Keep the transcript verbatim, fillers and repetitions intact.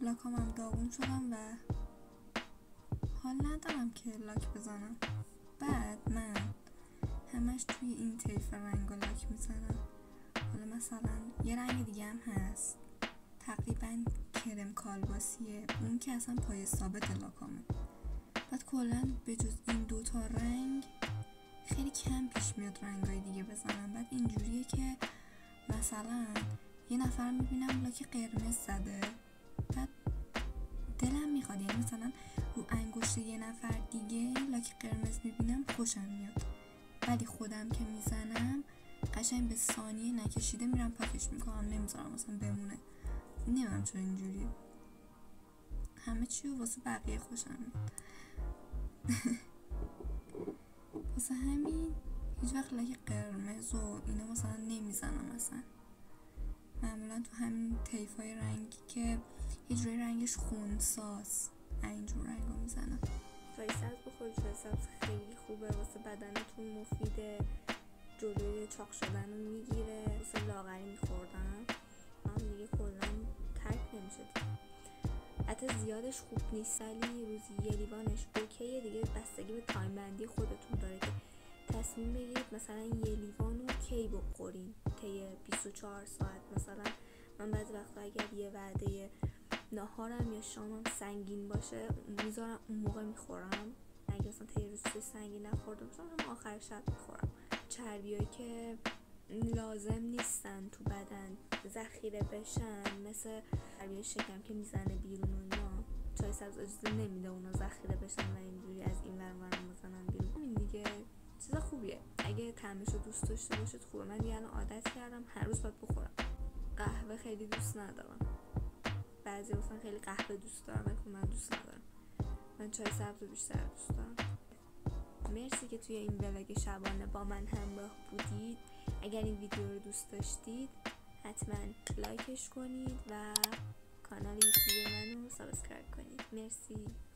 لاکام هم داغون شدم و حال ندارم که لاک بزنم. بعد من همش توی این طیف رنگ و لاک میزنم. حالا مثلا یه رنگ دیگه هم هست تقریبا کرم کالباسیه، اون که اصلا پای ثابت لاکامه. بعد کلا به جز این دوتا رنگ خیلی کم پیش میاد رنگای دیگه بزنم. بعد اینجوریه که مثلا یه نفر میبینم لاک قرمز زده، بعد دلم میخواد، یعنی مثلا رو انگشت یه نفر دیگه لاک قرمز میبینم خوشم میاد، ولی خودم که میزنم قشنگ به ثانیه نکشیده میرم پاکش میکنم، نمیذارم مثلا بمونه. نمیدونم چرا اینجوریه، همه چی رو واسه بقیه خوشم میاد. واسه همین هیچ وقت لاک قرمز و اینا مثلا نمیزنم اصلا. معمولا تو همین طیفای رنگی که یه جوری رنگش خونساست اینجور رنگ رو میزنم. چای سبز بخور، چای سبز خیلی خوبه واسه بدنتون، مفیده، جلوی چاق شدن رو میگیره. واسه لاغری میخوردم هم دیگه کلا ترک نمیشه دیگه. حتی زیادش خوب نیست، ولی روزی یه لیوانش اوکیه دیگه. بستگی به تایم بندی خودتون داره که تصمیم بگیرید مثلا یه لیوان رو کی بخورین، طی بیست و چهار ساعت. مثلا من بعضی وقتا اگر یه وعده ناهارم یا شامم سنگین باشه میذارم اون موقع میخورم. اگه مثلا طی روز سنگین نخورده باشم هم آخر شب میخورم. چربیایی که لازم نیستن تو بدن ذخیره بشن، مثل چربی شکم که میزنه بیرون و اینا، چای سبز اجازه نمیده اونا ذخیره بشن و اینجوری از این ور اون ور بزنن بیرون. همین دیگه چیز خوبیه اگه طعمشو دوست داشته باشید خوبه. من دیگه الان عادت کردم هر روز باید بخورم. قهوه خیلی دوست ندارم، بعضی مثلا خیلی قهوه دوست دارم ولی من دوست ندارم. من چای سبز رو بیشتر دوست دارم. مرسی که توی این ولاگ شبانه با من همراه بودید. اگر این ویدیو رو دوست داشتید حتما لایکش کنید و کانال یوتیوب منو سابسکرایب کنید. مرسی.